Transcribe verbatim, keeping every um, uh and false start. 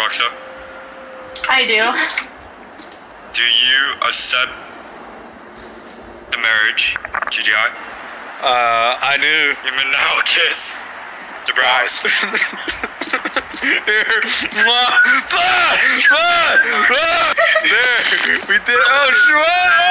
Robloxer? I do. Do you accept the marriage, G D I? Uh, I do. You mean now kiss the brows. Here, mwah, ah, ah, ah. There, we did. Oh, shit!